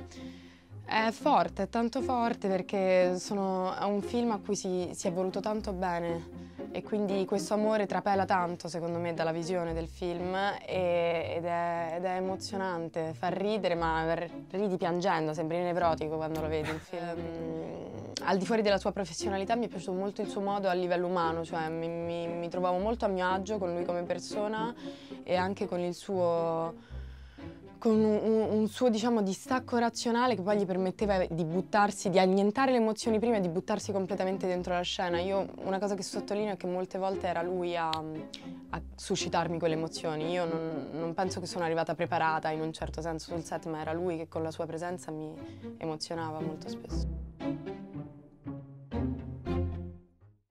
È forte, è tanto forte perché è un film a cui si è voluto tanto bene e quindi questo amore trapela tanto secondo me dalla visione del film ed è emozionante, fa ridere ma ridi piangendo, sembri nevrotico quando lo vedi il film. Al di fuori della sua professionalità mi è piaciuto molto il suo modo a livello umano, cioè mi trovavo molto a mio agio con lui come persona e anche con il suo con un suo, diciamo, distacco razionale che poi gli permetteva di buttarsi, di annientare le emozioni prima e di buttarsi completamente dentro la scena. Io una cosa che sottolineo è che molte volte era lui a suscitarmi quelle emozioni. Io non penso che sono arrivata preparata in un certo senso sul set, ma era lui che con la sua presenza mi emozionava molto spesso.